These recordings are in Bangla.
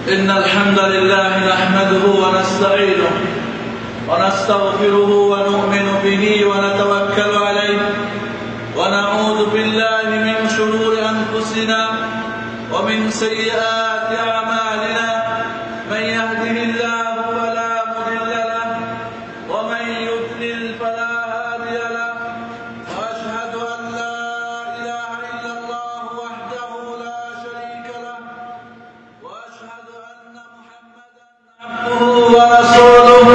إن الحمد لله نحمده ونستعينه ونستغفره ونؤمن به ونتوكل عليه ونعوذ بالله من شرور أنفسنا ومن سيئات أعمالنا من يهده الله فلا مضل له ومن يضلل فلا هادي له وأشهد أن لا إله إلا الله وحده لا شريك له وأشهد أن محمدا عبده ورسوله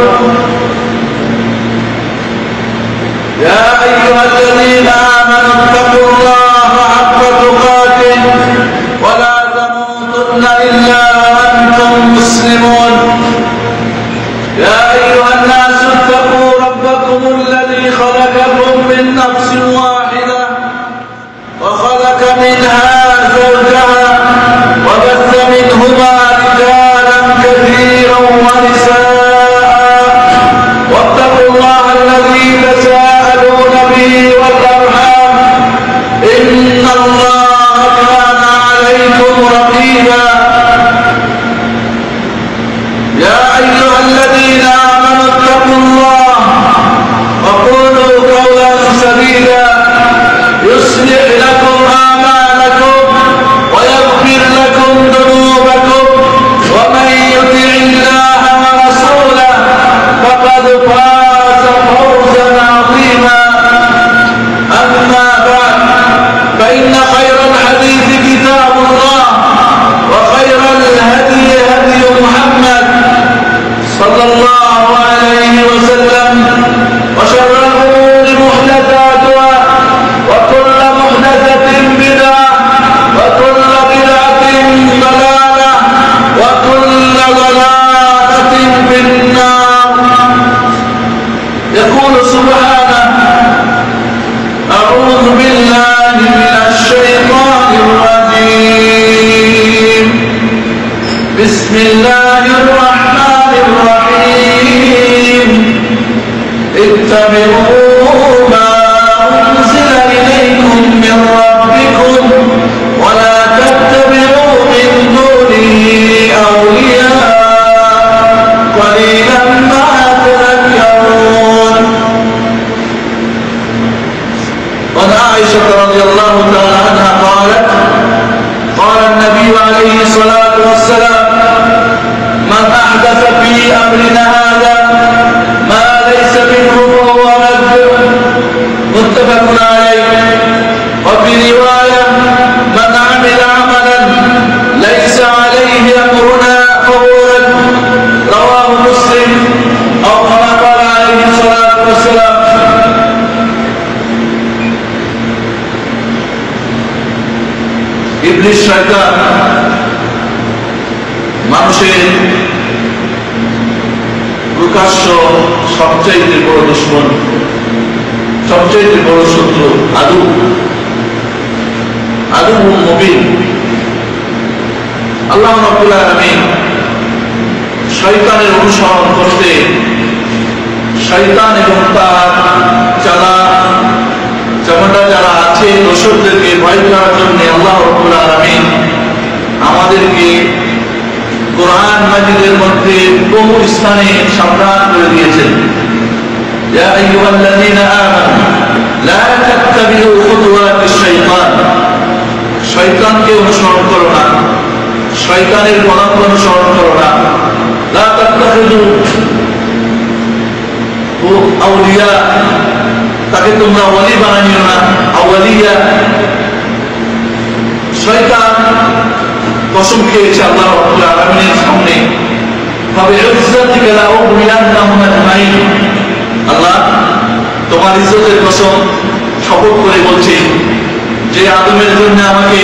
يا أيها الذين آمنوا اتقوا الله حق تقاته ولا تموتن إلا وأنتم مسلمون يا أيها الناس اتقوا ربكم الذي خلقكم من نفس واحدة وخلق منها زوجها وبث منهما رجالا كثيرا ونساء واتقوا الله الذي تساءلون به والأرحام إن الله كان عليكم رقيبا يا أيها الذين آمنوا اتقوا الله وقولوا قولا سديدا يصلح لكم أعمالكم ويغفر لكم ذنوبكم ومن يطع الله ورسوله فقد فاز فوزا عظيما أما بعد فإن خير الحديث كتاب الله وخير الهدي هدي محمد صلى الله عليه وسلم وشر الأمور محدثاتها وكل محدثة بدعة وكل بدعة ضلالة وكل ضلالة في النار. يقول سبحانه: أعوذ بالله من الشيطان الرجيم بسم الله الرحمن الرحيم اتبعوا ما أنزل إليكم من ربكم ولا تتبعوا من دونه أولياء قليلا ما تذكرون. وعن عائشة رضي الله تعالى عنها قالت: قال النبي عليه الصلاة والسلام: من أحدث في أمرنا هذا ما ليس منه فهو رد. متفق عليه. وفي رواية: من عمل عملا ليس عليه أمرنا فهو رد. رواه مسلم أو كما قال عليه الصلاة والسلام. ইবলিস শয়তান মানুষের প্রকাশ্য সবচাইতে বড় দুশমন, সবচাইতে বড় শত্রু, আদু মুবিন। আল্লাহ রাব্বুল আলামিন শয়তানের অনুসরণ করতে, শয়তান এবং তার জামাতা যারা আছে দোষরদেরকে ভয় করার জন্য আল্লাহ রাব্বুল আলামিন আমাদেরকে কোরআন মাজিদের মধ্যে বহু স্থানে সাবধান করে দিয়েছেন। ইয়া আইয়ুহাল্লাযীনা আমানু লা তাত্তাবিউ খুতুওয়াতিশ শাইতান। শয়তানকে অনুসরণ করো না, শয়তানের পথ অনুসরণ করো না। লা তাত্তাখিযু আউলিয়া, তাকে তোমরা ওয়ালি বানাইও না। আউলিয়া, শয়তান কসম খেয়েছে আল্লাহ রাব্বুল আলামিনের সামনে, তবে ইজ্জতিকা লা উগরিয়ান্নাহুম আজমাইন। আল্লাহ তোমার ইজ্জতের কসম শপথ করে বলছে যে আদমের জন্য আমাকে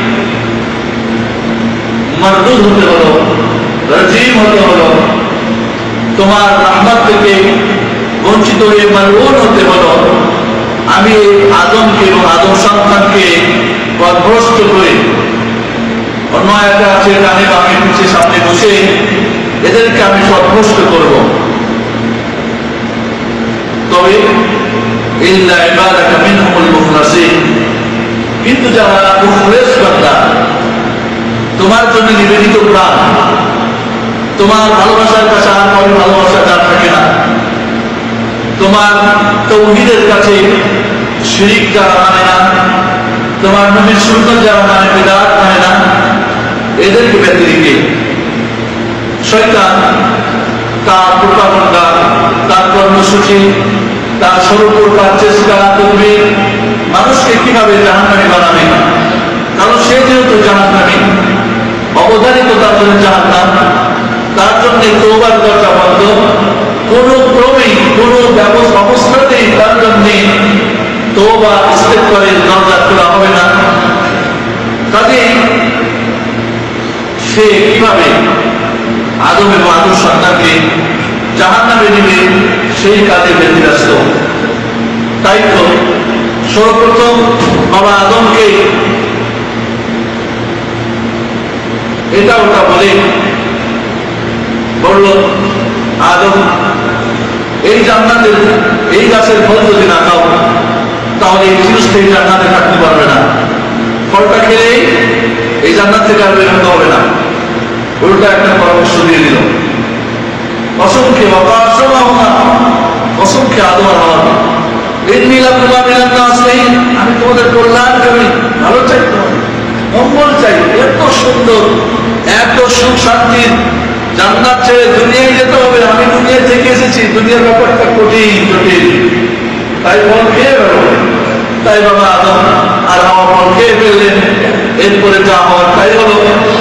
মারদুদ হতে হলো, রাজিম হতে হলো, তোমার রহমত থেকে বঞ্চিত হয়ে মালউন হতে হলো। আমি আদমকে এবং আদম সন্তানকে পথভ্রষ্ট করে, অন্য আয়াতে আছে ডানে বামে পিছে সামনে বসে এদেরকে আমি পথভ্রষ্ট করব। তবে ইল্লা ইবাদাকা মিনহুমুল মুখলাসিন, কিন্তু যারা মুখলেস বান্দা, তোমার জন্য নিবেদিত প্রাণ, তোমার ভালোবাসার কাছে আর কারো ভালোবাসা যার থাকে না, তোমার তাওহীদের কাছে শিরিক যারা মানে না, তোমার নবীর সুন্নাত যারা মানে বিদআত মানে না, এদেরকে ব্যতি রেখে শয়তান তার প্রোপাগান্ডা, তার কর্মসূচি, তার সর্বপ্রকার চেষ্টা করবে মানুষকে কিভাবে জাহান্নামী বানাবে। কারণ সে যেহেতু জাহান্নামী, অবধারিত তার জন্য জাহান্নাম, তার জন্য তওবার দরজা বন্ধ, কোন ক্রমেই কোন অবস্থাতেই তার জন্য তওবা ইস্তেগফারের দরজা খোলা হবে না। কাজেই সে কিভাবে আদম এবং আদম সন্তানকে জাহান্নামে নিবে সেই কাজে ব্যতিব্যস্ত। তাই তো সর্বপ্রথম বাবা আদমকে এটা ওটা বলে বলল, আদম এই জান্নাতের এই গাছের ফল যদি না খাও তাহলে এই চিরস্থায়ী জান্নাতে থাকতে পারবে না, ফলটা খেলেই এই জান্নাত থেকে আর বের হতে হবে না। উল্টা একটা পরামর্শ দিয়ে দিল, অসংখ্য অসংখ্য আদম আর হাওয়া, আমি তোমাদের কল্যাণ করি, ভালো চাই, তোমাদের মঙ্গল চাই। এত সুন্দর, এত সুখ শান্তির জান্নাত ছেড়ে দুনিয়ায় যেতে হবে। আমি দুনিয়া থেকে এসেছি, দুনিয়ার ব্যাপারটা কঠিন জটিল, তাই ফল খেয়ে বেরোবে। তাই বাবা আদম আর হাওয়া ফল খেয়ে ফেললেন। এরপরে যা হওয়ার তাই হলো।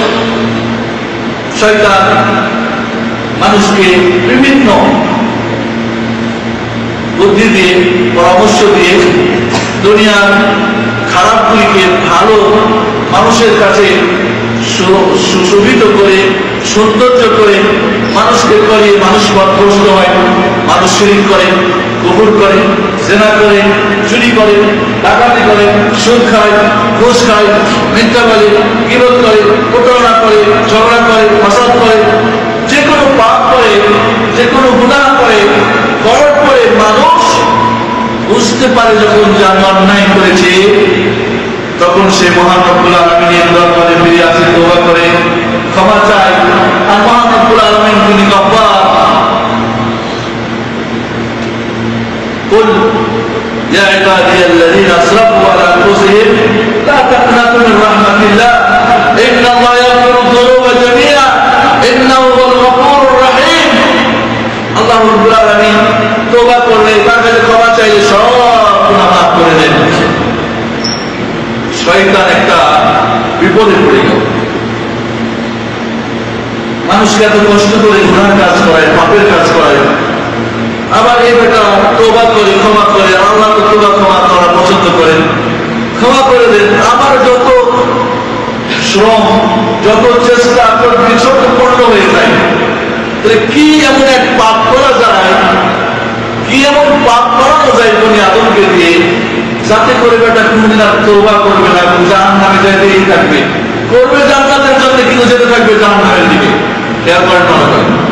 শয়তান মানুষকে বিভিন্ন বুদ্ধি দিয়ে, পরামর্শ দিয়ে দুনিয়ার খারাপগুলিকে ভালো মানুষের কাছে সুশোভিত করে, সৌন্দর্য করে মানুষকে করিয়ে মানুষ পথভ্রষ্ট হয়। মানুষ শিরক করে, কুফর করে, জিনা করে, চুরি করে, ডাকাতি করে, সুদ খায়, ঘুষ খায়, মিথ্যা বলে, গীবত করে, প্রতারণা করে, ঝগড়া করে, ফাসাদ করে, যে কোনো পাপ করে, যে কোনো গুনাহ করে, করার পরে মানুষ বুঝতে পারে যখন যে আমি অন্যায় করেছে, তখন সে মহান রব্বুল আলামিনের দরবারে ফিরে আসে, তওবা করে, ক্ষমা চায়। আর মহান রব্বুল আলামিন তিনি গফফার। কুল ইয়া ইবাদিয়াল্লাযীনা আসরাফু আলা আনফুসিহিম লা তাকনাতু মিন রাহমাতিল্লাহ ইন্নাল্লাহা ইয়াগফিরুয যুনুবা জামিআ ইন্নাহু হুয়াল গফুরুর রাহিম। আল্লাহ রাব্বুল আলামিন তওবা করলে, তার কাছে ক্ষমা চাইলে সব গুনাহ মাফ করে দেন। শয়তান একটা বিপদে পড়ে গেল। মানুষকে এত কষ্ট করে গুনার কাজ করায়, পাপের কাজ করায়, আবার এই বেটা তওবা করে, ক্ষমা করে, আল্লাহ তো তওবা ক্ষমা করা পছন্দ করেন, ক্ষমা করে দেন। আবার যত শ্রম, যত চেষ্টা করবি ছোট পূর্ণ হয়ে যায়। তাহলে কি এমন এক পাপ করা যায়, কি এমন পাপ করানো যায় বনি আদমকে দিয়ে, যাতে করে বেটা কোনদিন আর তওবা করবে না, জাহান্নামে যেতেই থাকবে। করবে জান্নাতের জন্য, কিন্তু যেতে থাকবে জাহান্নামের দিকে। খেয়াল করেন না?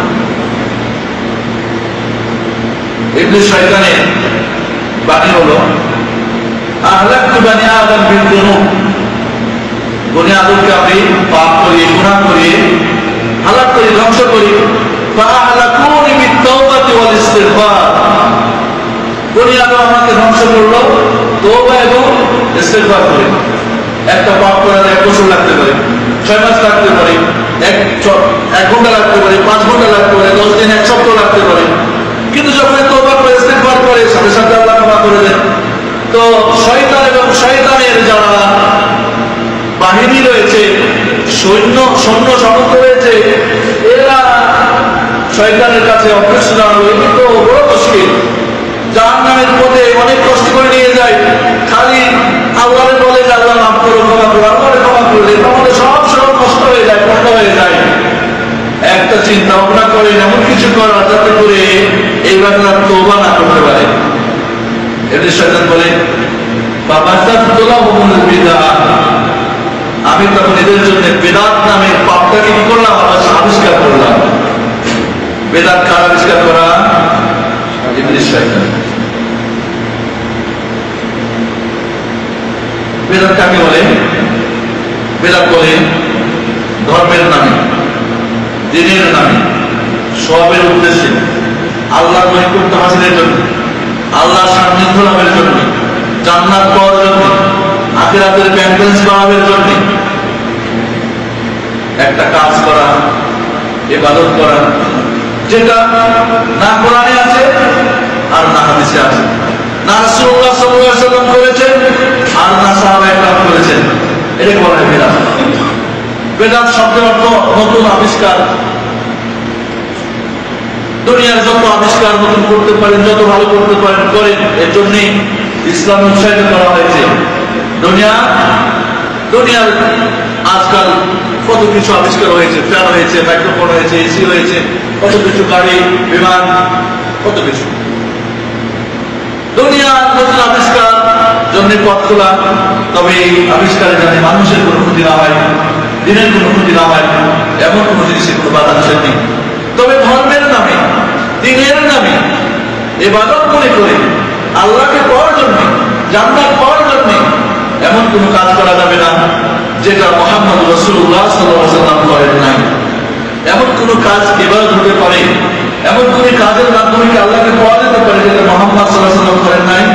ইবলিস শয়তানের বাণী হলো, আহলাকতু বানি আদম বিযুনুব, বনি আদমকে আমি পাপ করিয়ে, গুনাহ করিয়ে হালাক করি, ধ্বংস করি। ফাআহলাকুনি বিত-তাওবাতি ওয়াল ইস্তিগফার, বনি আদম আমাকে ধ্বংস করলো তওবা এবং ইস্তিগফার করে। একটা পাপ করার 1 বছর লাগতে পারে, 6 মাস লাগতে পারে, 1 ঘন্টা লাগতে পারে, 5 ঘন্টা লাগতে পারে, 10 দিন, 1 সপ্তাহ লাগতে পারে। কিন্তু যখন তওবা করে, ইস্তিগফার করে, সাথে সাথে আল্লাহ ক্ষমা করে দেন। তো শয়তান এবং শয়তানের যারা বাহিনী রয়েছে, সৈন্য সামন্ত রয়েছে, এরা শয়তানের কাছে অভ্যস্ত জানানো, এটি তো বড় মুশকিল। জাহান্নামের পথে অনেক কষ্ট করে নিয়ে যায়, খালি আল্লাহরে বলে যে আল্লাহ মাফ করো, ক্ষমা করো, আল্লাহরে ক্ষমা করলে আমাদের সব নষ্ট হয়ে যায়, বন্ধ হয়ে যায়। একটা চিন্তা ভাবনা করে এমন কিছু করা যাতে করে এই বান্দা তওবা না করতে পারে। এদের শয়তান বলে, আমি তখন এদের জন্য বেদাত নামের পাপটাকে কি করলাম, আবিষ্কার করলাম। বেদাত কার আবিষ্কার করা? ইবলিস শয়তান। বেদাত কাকে বলে? বেদাত বলে ধর্মের নামে, দ্বীনের নামে সওয়াবের উদ্দেশ্যে, আল্লাহর নৈকট্য হাসিলের জন্য, আল্লাহর সান্নিধ্য লাভের জন্য, জান্নাত পাওয়ার জন্য, আখিরাতের ব্যালেন্স বাড়ানোর জন্য একটা কাজ করা, ইবাদত করা, যেটা না কোরআনে আছে আর না হাদিসে আছে, না রাসূলুল্লাহ সাল্লাল্লাহু আলাইহি ওয়াসাল্লাম করেছেন আর না সাহাবায়ে কেরাম করেছেন, এটা বলা হয় বিদআত। বিদআত শব্দের অর্থ নতুন আবিষ্কার। দুনিয়ার যত আবিষ্কার নতুন করতে পারেন, যত ভালো করতে পারেন করেন, এর জন্য ইসলাম উৎসাহিত করা হয়েছে। দুনিয়ার আজকাল কত কিছু আবিষ্কার হয়েছে, ফ্যান হয়েছে, মাইক্রোফোন হয়েছে, এসি হয়েছে, কত কিছু, গাড়ি, বিমান, কত কিছু। দুনিয়ার নতুন আবিষ্কার জন্য পথ খোলা, তবে এই আবিষ্কারের জন্য মানুষের কোনো ক্ষতি না হয়, দিনের কোনো ক্ষতি না হয়, এমন কোনো জিনিসের কোনো বাধা নিষেধ নেই। তবে ধর্মের নামে, দ্বীনের নামে ইবাদত মনে করে আল্লাহকে পাওয়ার জন্য, জান্নাত পাওয়ার জন্য এমন কোনো কাজ করা যাবে না যেটা মুহাম্মদ রাসূলুল্লাহ সাল্লাল্লাহু আলাইহি ওয়াসাল্লাম করেন নাই। এমন কোনো কাজ ইবাদত হতে পারে, এমন কোনো কাজের মাধ্যমে কি আল্লাহকে পাওয়া যেতে পারে যেটা মুহাম্মদ সাল্লাল্লাহু আলাইহি ওয়াসাল্লাম করেন নাই?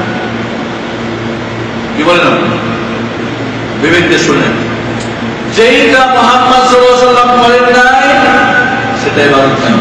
কি বলেন? বিবেক দিয়ে শুনেন, যেটা মুহাম্মদ সাল্লাল্লাহু আলাইহি ওয়াসাল্লাম করেন নাই সেটা ইবাদত নয়।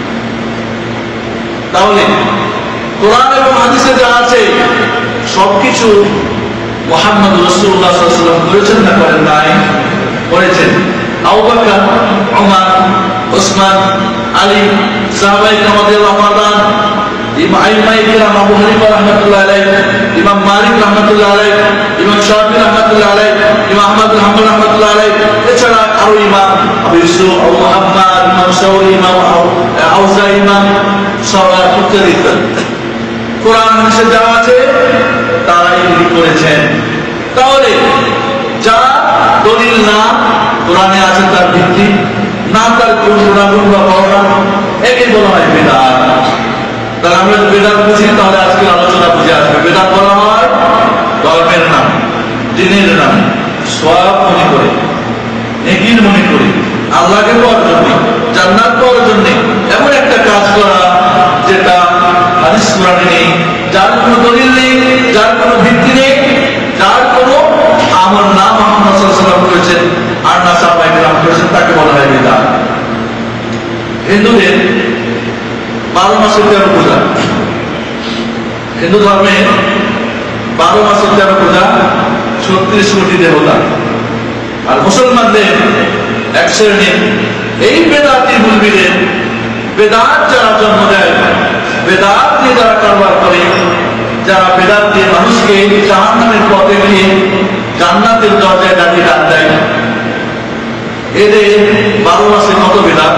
তাহলে কোরআন এবং হাদিসে যা আছে সবকিছু মুহাম্মদ রাসূলুল্লাহ সাল্লাল্লাহু আলাইহি ওয়াসাল্লাম করেছেন না করেন নাই? করেছেন। আবু বকর, ওমর, ওসমান, আলী, সাহাবায়ে কেরাম রাদিয়াল্লাহু আনহুম, ইমাম কেরাম আবু হানিফা রাহমাতুল্লাহ আলাইহি, ইমাম মালিক রাহমাতুল্লাহ আলাইহি, ইমাম শাফি রাহমাতুল্লাহ আলাইহি, ইমাম আহমদ বিন হাম্বল রাহমাতুল্লাহ আলাইহি, এছাড়া আরো ইমাম আবু ইউসুফ, আবু মুহাম্মদ, ইমাম শাওরি, ইমাম আউজাই, ইমাম সাওয়ার ইত্যাদি। কোরআন হাদিসে যা আছে তারা এগুলি করেছেন। তাহলে যা দলিল না কোরআনে আছে তার ভিত্তি না, তার গুণাগুণ বা বর্ণনা, একে বলা হয় বিদআত। তাহলে আমরা যদি বিদআত বুঝি তাহলে আজকের আলোচনা বুঝে আসবে। বিদআত বলা হয় ধর্মের নাম, দ্বীনের নাম, সওয়াব মনে করে, নেকির মনে করে, আল্লাহকে পাওয়ার জন্য, জান্নাত পাওয়ার জন্য এমন একটা কাজ করা যেটা হাদিস কোরআনে নেই, যার কোনো দলিল নেই, যার কোনো ভিত্তি নেই, যার কোনো আমল না মুহাম্মদ সাল্লাল্লাহু আলাইহি ওয়াসাল্লাম করেছেন আর না সাহাবায়ে কেরাম করেছেন, তাকে বলা হয় বিদআত। হিন্দুদের 12 মাসের 13 পূজা, হিন্দু ধর্মে 12 মাসের 13 পূজা, 36 কোটি দেবতা। আর মুসলমানদের এক শ্রেণীর এই বেদাতি মুলবিদের, বেদাত যারা জন্ম দেয়, বেদাত দিয়ে যারা কারবার করে, যারা বেদাত দিয়ে মানুষকে জাহান্নামের পথে নিয়ে জান্নাতের দরজায় দাঁড়িয়ে ডাক দেয়, এদের 12 মাসে কত বেদাত?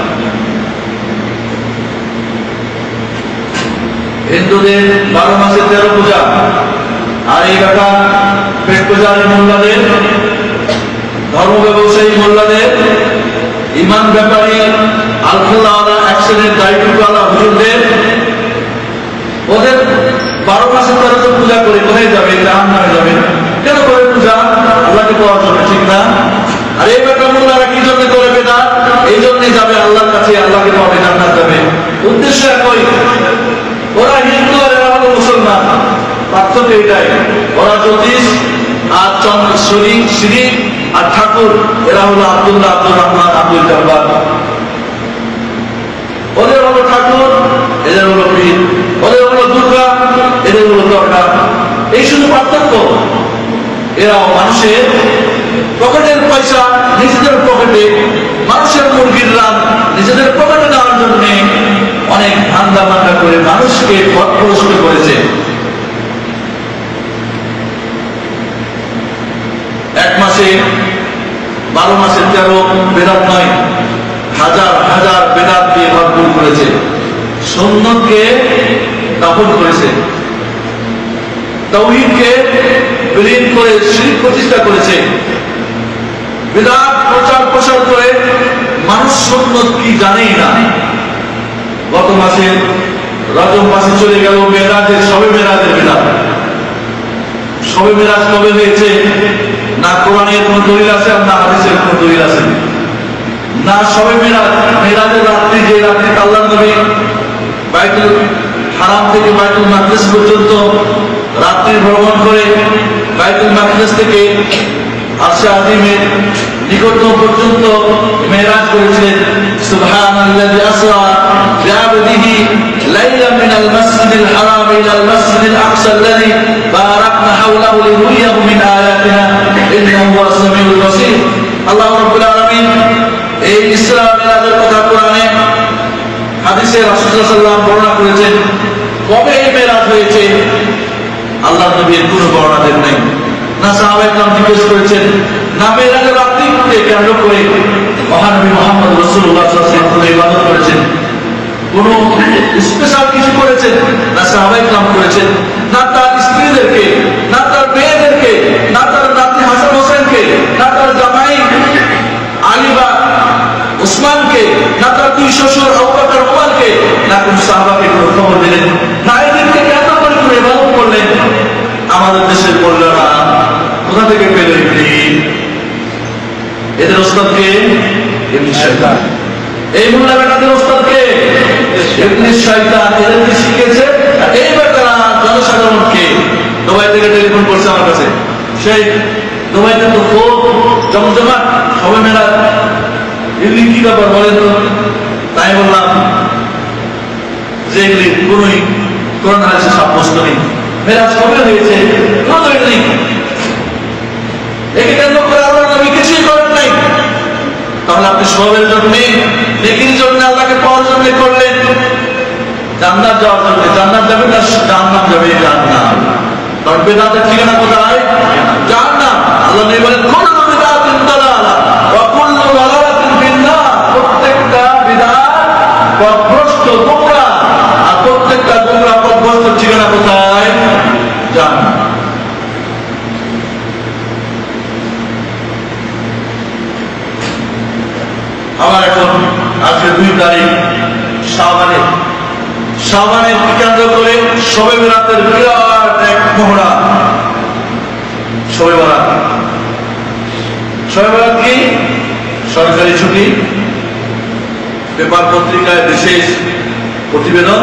হিন্দুদের 12 মাসে 13 পূজা, আর এই বেটা পেট পূজারী মোল্লাদের, ধর্ম ব্যবসায়ী মোল্লাদের, ইমান ব্যাপারী আলখাল্লাওয়ালা, অ্যাকশনের দায়িত্বওয়ালা হুজুরদের, ওদের 12 মাসে 13 পূজা করে কোথায় যাবে? জাহান্নামে যাবে। কেন করে পূজা? আল্লাহকে পাওয়ার জন্য, ঠিক না? আর এই বেটা মোল্লারা কি জন্য করে বেদাত? এই জন্য যাবে আল্লাহর কাছে, আল্লাহকে পাবে, জান্নাত যাবে। উদ্দেশ্য একই। ওরা হিন্দু আর এরা হলো মুসলমান, পার্থক্য এটাই। ওরা জ্যোতিষ আর চন্দ্র, শ্রী আর ঠাকুর, এরা হলো আব্দুল্লাহ, আব্দুর রহমান, আব্দুল জব্বার। ওদের হলো ঠাকুর, এদের হলো পীর। ওদের হলো দুর্গা, এদের হলো দরগা। এই শুধু পার্থক্য। এরাও মানুষের পকেটের পয়সা নিজেদের পকেটে, মানুষের মুরগির রান নিজেদের পকেটে নেওয়ার জন্য অনেক ধান্দা বান্দা করে মানুষকে পথভ্রষ্ট করেছে। এক মাসে 12 মাসে 13 বেদাত নয়, হাজার হাজার বেদাত দিয়ে ভরপুর করেছে। সুন্নতকে দাফন করেছে, তাওহীদকে বিলীন করে শিরক প্রতিষ্ঠা করেছে। বেদাত প্রচার প্রসার করে মানুষ সুন্নত কি জানেই না। গত মাসে রজব মাসে চলে গেল মেরাজের, সবে মেরাজের বেদাত। সবে মেরাজ কবে হয়েছে? না কোরআনের কোন দলিল আছে আর না হাদিসের কোন দলিল আছে। না সবে মেরাজের রাত্রি, যে রাত্রিতে আল্লাহর নবী বাইতুল হারাম থেকে বাইতুল মাকদিস পর্যন্ত রাত্রি ভ্রমণ করে বাইতুল মাকদিস থেকে আরশে আজিমের নিকটতম পর্যন্ত মেরাজ করেছিলেন। সুবহানাল্লাযী আসরা বিআবদিহি লাইলাম মিনাল মাসজিদিল হারাম ইলাল মাসজিদিল আকসা আল্লাযী বারাকনা হাওলাহু লিনুরিয়াহু মিন আয়াতিনা ইন্নাহু হুয়াস সামিউল বাসীর। আল্লাহ রাব্বুল আলামিন এই ইসরা মিরাজের কথা কোরআনে হাদিসে রাসূল সাল্লাল্লাহু আলাইহি ওয়াসাল্লাম বর্ণনা করেছেন। কবে এই মেরাজ হয়েছে আল্লাহর নবীর কোনো বর্ণনা দেন নাই, না সাহাবায়ে কেরাম জিজ্ঞেস করেছেন, না মেরাজের রাত্রিকে কেন্দ্র করে মহানবী মুহাম্মদ রাসূলুল্লাহ সাল্লাল্লাহু আলাইহি ওয়াসাল্লাম ইবাদত করেছেন, কোন স্পেশাল কিছু করেছেন, না সাহাবায়ে কেরাম করেছেন, না তার স্ত্রীদেরকে, না তার মেয়েদেরকে, না তার নাতি হাসান হোসেনকে, না তার জামাই আলী বা উসমানকে, না তার দুই শ্বশুর আবু বকর ওমরকে, না কোন সাহাবাকে খবর দিলেন, না এদেরকে কেন্দ্র করে ইবাদত করলেন। আমাদের দেশের বললেরা কোথা থেকে পেল এদের ওস্তাদকে? ইবলিস শয়তান। এই মোল্লা বেটাদের ওস্তাদকে? ইবলিস শয়তান। এদেরকে শিখেছে এই বেটারা জনসাধারণকে। দুবাই থেকে টেলিফোন করছে আমার কাছে, সেই দুবাইতে তো খুব জমজমাট সবাই মেলা, এগুলি কি ব্যাপার বলেন তো? তাই বললাম যে এগুলি কোনই কোরআন হাদিসে সাব্যস্ত নেই। মেরাজ কবে হয়েছে কোনো দলিল নেই। একে কেন্দ্র করে আল্লাহর নবী কিছুই করেন নাই। তাহলে আপনি সবের জন্য, নেকির জন্য, আল্লাহকে পাওয়ার জন্য করলেন, জান্নাত যাওয়ার জন্য। জান্নাত যাবে না জাহান্নাম যাবে? জাহান্নাম। কারণ বেদাতের ঠিকানা কোথায়? জাহান্নাম। আল্লাহ নবী বলেন কুল্লু বিদআতিন দালালা ওয়া কুল্লু দালালাতিন ফিন্নার। প্রত্যেকটা বিদআত পথভ্রষ্ট, গোমরাহ, আর প্রত্যেকটা গোমরাহ পথভ্রষ্ট ঠিকানা কোথায়? জাহান্নাম। আমার এখন আজকে 2 তারিখ শাবানের কেন্দ্র করে শবে বরাতের বিরাট এক মহড়া। শবে বরাত কি? সরকারি ছুটি, পেপার পত্রিকায় বিশেষ প্রতিবেদন।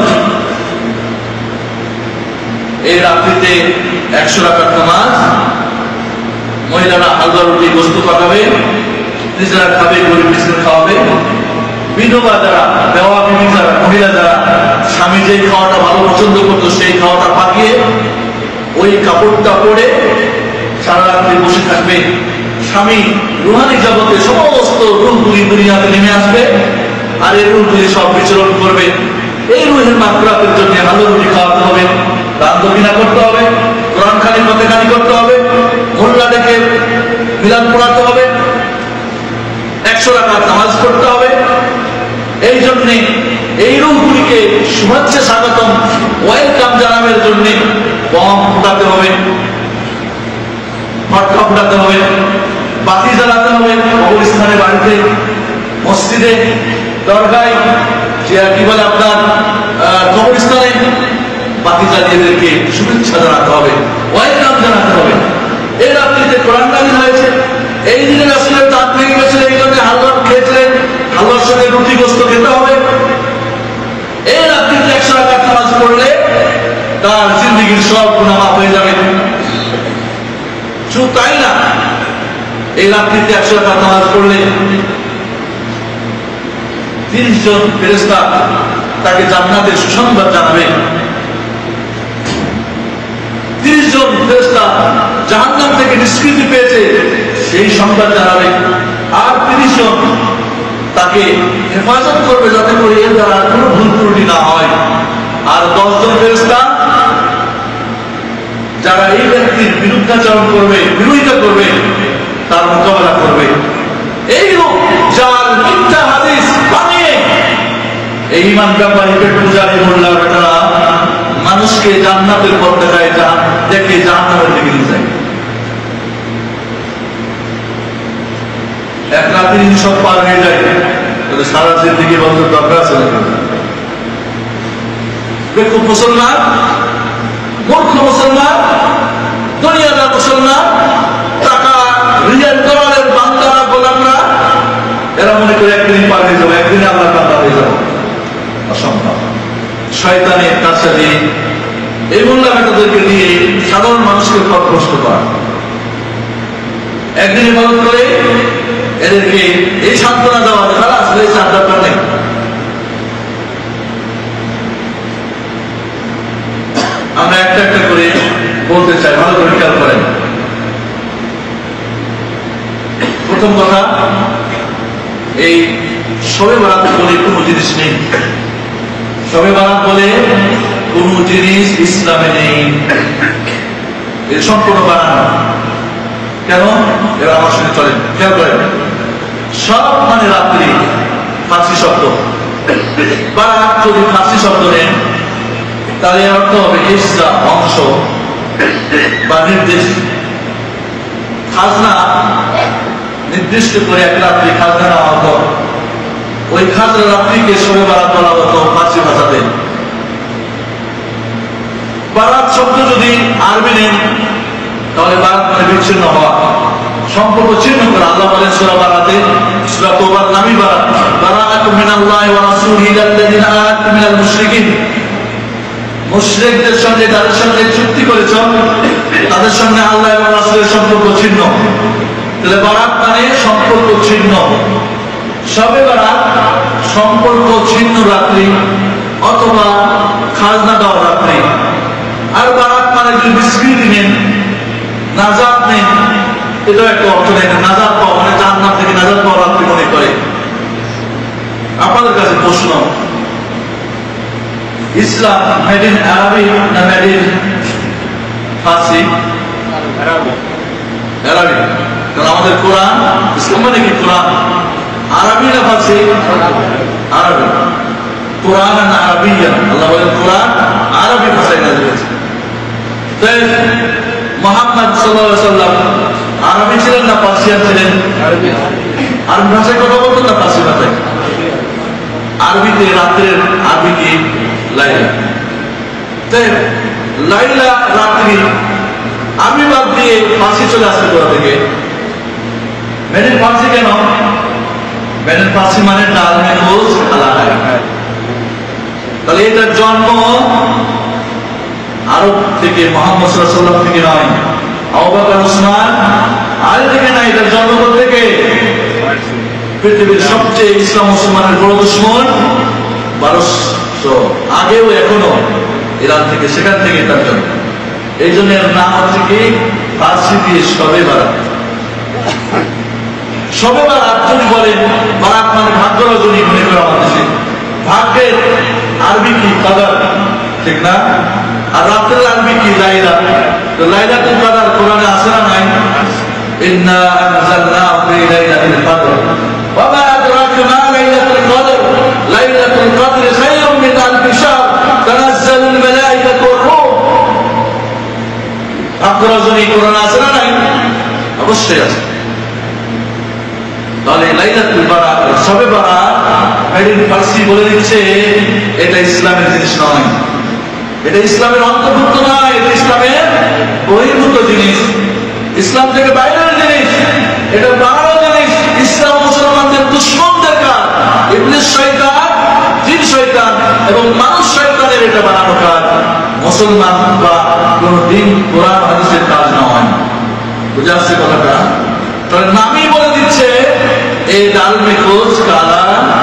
এই রাত্রিতে 100 রাকাত নামাজ, মহিলারা হালুয়া রুটি গোস্ত পাকাবে, নিজেরা খাবে, গরিব মিসকিন খাওয়াবে। বিধবা যারা, বেওয়া বিবি যারা, মহিলা যারা স্বামী যে খাওয়াটা ভালো পছন্দ করতো সেই খাওয়াটা পাকিয়ে ওই কাপড়টা পরে সারা রাত্রি বসে থাকবে। স্বামী রুহানি জগতে সমস্ত রূহগুলি দুনিয়াতে নেমে আসবে, আর এই রূহগুলি সব বিচরণ করবে। এই রুহের মাগফিরাতের জন্য হালুয়া রুটি খাওয়াতে হবে, দান দক্ষিণা করতে হবে, কোরআন খানি ফতেখানি করতে হবে, মোল্লা ডেকে মিলাদ পড়াতে হবে, 100 রাকাত নামাজ পড়তে হবে। এই জন্যে এই রূহগুলিকে শুভেচ্ছা স্বাগতম, ওয়েলকাম জানাবের জন্য বম ফুটাতে হবে, ফটকা ফুটাতে হবে, বাতি জ্বালাতে হবে। কবরস্থানে, বাড়িতে, মসজিদে, দরগায়, কি বলে আপনার কবরস্থানে বাতি জ্বালিয়ে এদেরকে শুভেচ্ছা জানাতে হবে, ওয়েলকাম জানাতে হবে। এই রাত্রিতে কোরআন নাযিল হয়েছে। এই দিনে রাসূলের দাঁত ভেঙে গেছিল, এই জন্য হালুয়া খেয়েছিলেন, হালুয়ার সঙ্গে রুটি গোস্ত খেতে হবে। এই রাত্রিতে 100 রাকাত নামাজ পড়লে তার জিন্দেগীর সব গুনাহ মাফ হয়ে যাবে। শুধু তাই না, এই রাত্রিতে 100 রাকাত নামাজ পড়লে 30 জন ফেরেশতা তাকে জান্নাতের সুসংবাদ জানাবে। 30 জন ফেরেশতা জাহান্নাম থেকে নিষ্কৃতি পেয়েছে সেই সংবাদ জানাবে। আর 30 জন তাকে হেফাজত করবে যাতে করে এর দ্বারা কোনো ভুল ত্রুটি না হয়। আর 10 জন ফেরেশতা যারা এই ব্যক্তির বিরুদ্ধাচরণ করবে, বিরোধিতা করবে, তার মোকাবেলা করবে। এই লোক যার মিথ্যা হাদিস বানিয়ে এই ঈমান ব্যাপারী পেট পূজারী মোল্লা বেটারা মানুষকে জান্নাতের পথ দেখায়, দেখে জাহান্নামের দিকে নিয়ে যায়। এক রাত্রি সব পার হয়ে যায়, তাহলে সারা জিন্দেগি বন্ধ দরকার আছে নাকি? বেকুব মুসলমান, মূর্খ মুসলমান, দুনিয়াদার মুসলমান, টাকা রিয়াল ডলারের বান্দারা, গোলামরা, এরা মনে করে একদিন শয়তানের কারসাজি, এই মোল্লা বেটাদেরকে দিয়ে সাধারণ মানুষকে পথভ্রষ্ট করা। একদিন ইবাদত করে এদেরকে এই সান্ত্বনা দেওয়া যে তারা আসলে এই চার দরকার নেই। আমরা একটা একটা করে বলতে চাই, ভালো করে খেয়াল করেন। প্রথম কথা, এই শবে বারাত বলে কোনো জিনিস নেই। শবে বারাত বলে কোন জিনিস ইসলামে নেই, এর সম্পূর্ণ বানানো। কেন? এবার আমার সঙ্গে চলেন, খেয়াল করেন। সব মানে রাত্রি, ফার্সি শব্দ। বারাত যদি ফার্সি শব্দ নেন তাহলে অর্থ হবে ইসরা, অংশ বা নির্দেশ। খাজনা নির্দিষ্ট করে এক রাত্রি খাজনা নেওয়া হতো, ওই খাজনা রাত্রিকে শবে বারাত বলা হতো ফার্সি ভাষাতে। বারাত শব্দ যদি আরবি নেন তাহলে বারাত মানে বিচ্ছিন্ন হওয়া, সম্পর্ক ছিন্ন করা। আল্লাহ বলেন সূরা বারাতে, সূরা তাওবার নামই বারাত, বারাআতুম মিনাল্লাহি ওয়া রাসূলিহি ইলাল্লাযিনা আহাদতুম মিনাল মুশরিকিন। মুশরিকদের সঙ্গে যাদের সঙ্গে চুক্তি করেছ তাদের সঙ্গে আল্লাহ এবং রাসূলের সম্পর্ক ছিন্ন। তাহলে বারাত মানে সম্পর্ক ছিন্ন। শবে বারাত সম্পর্ক ছিন্ন রাত্রি অথবা খাজনা দেওয়া রাত্রি। আর বারাত মানে যদি বিস্মৃতি নেন, নাজাত নেন, এটাও একটা অর্থ নেই। নাজাত পাওয়া মানে জান্নাত থেকে নাজাত পাওয়া রাত্রি মনে করে। আপনাদের কাছে প্রশ্ন, ইসলাম মেড ইন আরবি না মেড ইন ফার্সি? আরবি। কারণ আমাদের কোরআন, ইসলাম মানে কি কোরআন, আরবি না ফার্সি? আরবি। কোরআন না আরবি? আল্লাহ বলেন কোরআন আরবি ভাষায় নাযিল হয়েছে। তাই মুহাম্মদ সাল্লাল্লাহু আলাইহি ওয়াসাল্লাম আরবি ছিলেন না পার্সিয়ান ছিলেন? আরবি। আরবি ভাষায় কথা বলতেন না পার্সি ভাষায়? আরবিতে রাত্রের আরবি কি? লাইলা। তাই লাইলা রাত্রি আরবি বাদ দিয়ে ফার্সি চলে আসছে কোথা থেকে? মেড ইন ফার্সি কেন? মেড ইন ফার্সি মানে ডাল মে গোস খালা হয়। তাহলে এটার জন্ম আরব থেকে, মুহাম্মদ সাল্লাল্লাহু আলাইহি ওয়াসাল্লাম থেকে নয়, আবু বকর ওসমান আলী থেকে নয়। এটার জন্ম কোথা থেকে? পৃথিবীর সবচেয়ে ইসলাম মুসলমানের বড় দুশমন 1200 আগেও এখনো ইরান থেকে, সেখান থেকে তার জন্ম। এই জন্য এর নাম হচ্ছে কি ফার্সি দিয়ে শবে বারাত। শবে বারাত যদি বলেন, বারাত মানে ভাগ্য রজনী মনে করে আমাদের দেশে। ভাগ্যের আরবি কি? কদর, ঠিক না? আর রাতের আরবি কি? লাইলা। তো লাইলাতুল কদর কোরআনে আছে না নাই? ইন্না আনজালনাহু ফি লাইলাতিল কদর ওয়া মা আদরাকা মা লাইলাতুল কদর লাইলাতুল কদর খায়রুম মিন আলফি শাহর তানাজ্জালুল মালায়েকাতু ওয়ার রূহ। ভাগ্য রজনী কোরআনে আছে না নাই? অবশ্যই আছে। তাহলে লাইলাতুল বারাত, শবে বারাত মেড ইন ফার্সি বলে দিচ্ছে এটা ইসলামের জিনিস নয়, এটা ইসলামের অন্তর্ভুক্ত নয়, এটা ইসলামের বহির্ভূত জিনিস, ইসলাম থেকে বাইরের জিনিস, এটা বানানো জিনিস। ইসলাম মুসলমানদের দুশমনদের কাজ, ইবলিস শয়তান, জিন শয়তান এবং মানুষ শয়তানের এটা বানানো কাজ। মুসলমান বা কোন দিন কোরআন হাদিসের কাজ নয়। বুঝে আসছে কথাটা? তাহলে নামই বলে দিচ্ছে এই ডাল মে গোস কালা।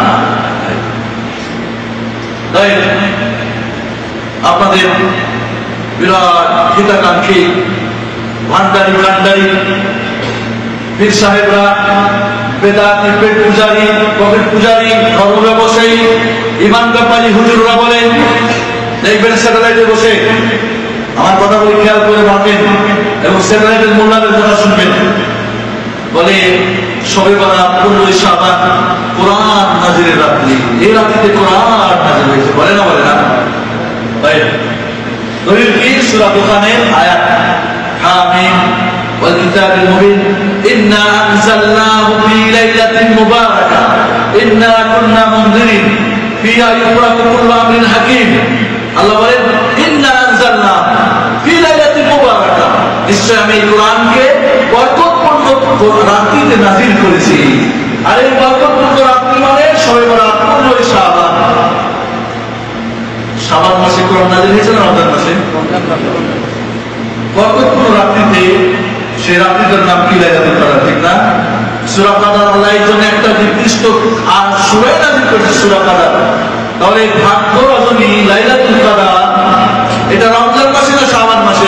তাই আপনাদের বিরাট হিতাকাঙ্ক্ষী ভান্ডারি কান্ডারি পীর সাহেবরা, বেদাতি পেট পূজারী, পকেট পূজারী, ধর্ম ব্যবসায়ী, ইমান ব্যাপারী হুজুররা বলেন, দেখবেন স্যাটেলাইটে বসে আমার কথা বলে খেয়াল করে ভাববেন এবং স্যাটেলাইটের মোল্লাদের কথা শুনবেন। বলে শবে বারাত 15 শাবান কোরআন নাজিলের রাত্রি, এই রাত্রিতে কোরআন নাজিল হয়েছে। বলে না? বলে না? তাই দলিল কি? সূরা দুখানের আয়াত, হামিম ওয়াল কিতাবিল মুবিন ইন্না আনজালনাহু ফি লাইলাতিন মুবারাকা ইন্না কুন্না মুনজিরিন ফিহা ইফরাকু কুল্লু আমরিন হাকিম। আল্লাহ বলেন ইন্না আনজালনা ফি লাইলাতিন মুবারাকা, নিশ্চয় আমি কোরআনকে বরকতপূর্ণ রাত্রিতে নাযিল করেছি। আর এই বরকতপূর্ণ রাত্রি মানে শবে বারাত 15 শাবান। শাবান কোরআন নাযিল হয়েছে না রমজান মাসে? বরকতপূর্ণ রাত্রিতে, সেই রাত্রিটার নাম কি? লাইলাতুল কদর, ঠিক না? সূরা কদর আল্লাহ এর জন্য একটা নির্দিষ্ট আর সূরা নাযিল করেছে, সূরা কদর। তাহলে ভাগ্য রজনী লাইলাতুল কদর এটা রমজান মাসে না শাবান মাসে?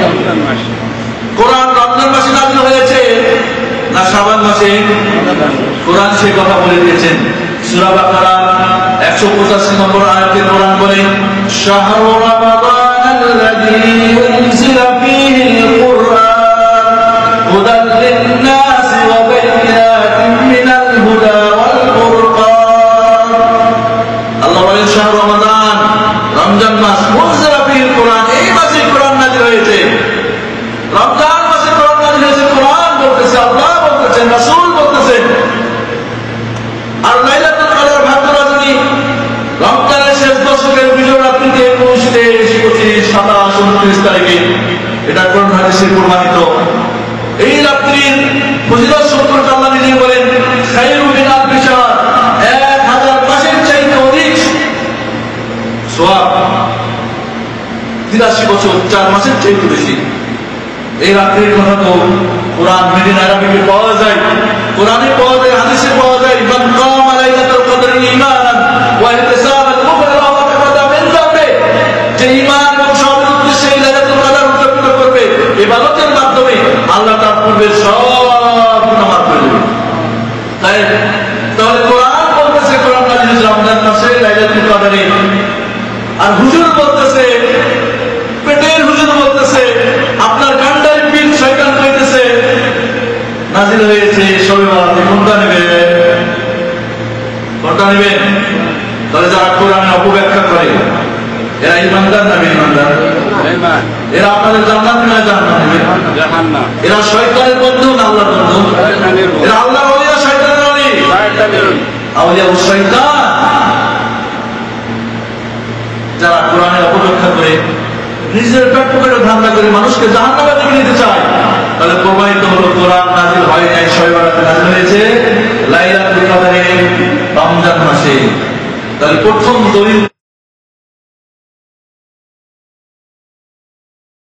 কোরআন রমজান মাসে নাযিল হয়েছে না শাবান মাসে? কোরআন সে কথা বলে দিয়েছেন। সূরা বাকারা 185 নম্বর আয়াতে কোরআন বলে, শাহরু রমাদানাল্লাযী উনজিলা ফীহিল কুরআন হুদাল লিন-নাসি ওয়া বায়িনাতিন মিনাল হুদা ওয়াল ফুরকান। আল্লাহ বলেন শাহরু রমাদান, রমজান মাস, উনজিলা ফীহিল কুরআন, এই মাসে কোরআন নাযিল হয়েছে। রমজান মাসে কোরআন নাযিল হয়েছে, কোরআন বলতেছে, আল্লাহ বলতেছেন, রাসূল বলতেছেন। আর লাইলাতুল কদর ভাগ্য রজনী রমজানের শেষ দশকের বিজয় রাত্রিতে 21, 23, 25, 27, 29 তারিখে, এটা কোরআন হাদিসে প্রমাণিত। এই রাত্রির ফজিলত সম্পর্কে আল্লাহ নিজেই বলেন, খায়রু মিন আলফি শাহর, 1000 মাসের চাইতে অধিক সওয়াব, 83 বছর 4 মাসের চাইতে বেশি। এই রাত্রির কথা তো কোরআন মদিনা আরবিতে পাওয়া যায়, কোরআনে পাওয়া যায়, হাদিসে পাওয়া যায়। মান কামা লাইলাতুল কদর ঈমানান ওয়া ইহতিসাবান গুফিরা লাহু মা তাকাদ্দামা মিন যামবি, যে ঈমান এবং সবের উদ্দেশ্যে এই লাইলাতুল কদর উদযাপন করবে, ইবাদতের মাধ্যমে আল্লাহ তার পূর্বের সব গুনাহ মাফ করে দেবেন। তাহলে কোরআন বলতেছে কোরআন নাযিল হয়েছে রমজান মাসে লাইলাতুল কদরে, আর হুজুর বলতেছে, পেটের হুজুর বলতেছে, আপনার গান্ডারি পীর শয়তান কইতেছে নাযিল হয়েছে শবে বরাতে। কোনটা নেবে? কোনটা নেবে? তাহলে যারা কোরআনের অপব্যাখ্যা করে এরা ঈমানদার না বেঈমানদার? এরা আপনাদের জান্নাত না জাহান্নাম? এরা শয়তানের বন্ধু না আল্লাহর বন্ধু? এরা আল্লাহর ওলি না শয়তানের ওলি? আউলিয়া ও শয়তান। যারা কোরআনের অপব্যাখ্যা করে নিজের পেট পকেটে ধান্দা করে মানুষকে জাহান্নামে দিকে নিতে চায়, তাহলে প্রমাণিত হলো কোরআন নাযিল হয় নাই শবে বরাতে, নাযিল হয়েছে লাইলাতুল কদরে রমজান মাসে। তাহলে প্রথম দলিল